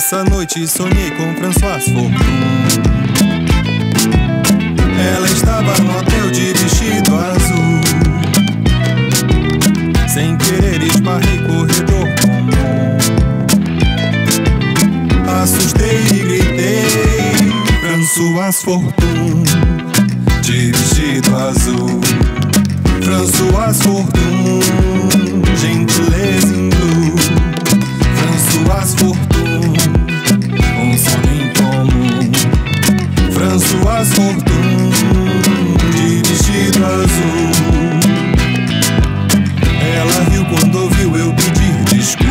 Essa noite sonhei com Françoise Fortune. Ela estava no hotel de vestido azul. Sem querer esbarrei corredor comum. Assustei e gritei: Françoise Fortune, de vestido azul. Françoise Fortune, gentileza em blue. Françoise Fortune, um sonho em comum. Françoise Fortune, de vestido azul. Ela riu quando ouviu eu pedir desculpas.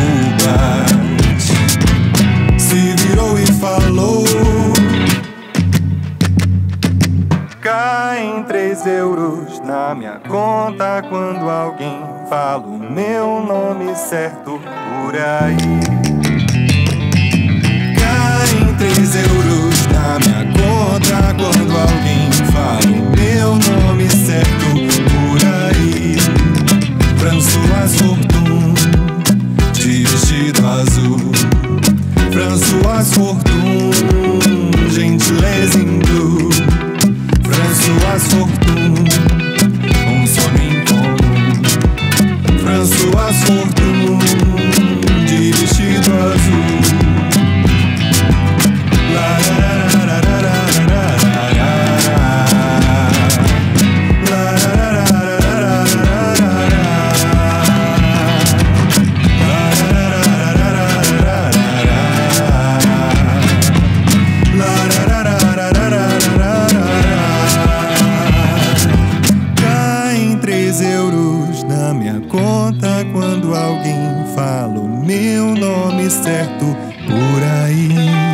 Se virou e falou: caem 3 euros na minha conta quando alguém fala o meu nome certo por aí. Caem 3 euros na minha conta quando alguém fala o meu nome certo por aí. Françoise Fortune, de vestido azul. Françoise Fortune, gentileza em blue. Françoise Fortune, um sonho em comum. Françoise Fortune, de vestido azul. Caem 3 euros na minha conta quando alguém fala o meu nome certo por aí.